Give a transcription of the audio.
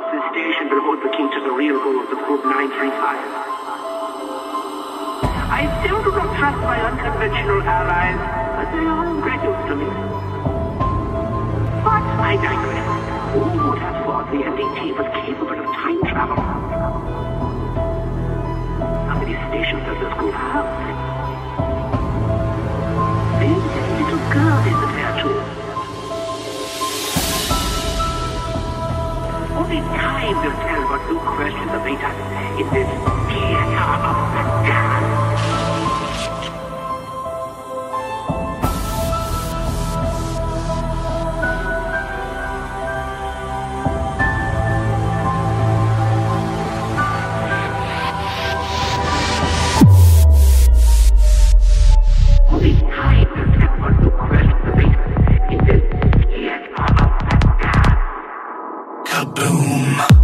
This station will hold the key to the real goals of Group 935. I still do not trust my unconventional allies, but they are of great use to me. But I digress. Who would have thought the NDT was capable of time travel? How many stations does this group have? This little girl is there too. Only time will tell what new questions await us in this theater of the gods. Only time will tell what new questions await us in this theater of the gods. Kaboom!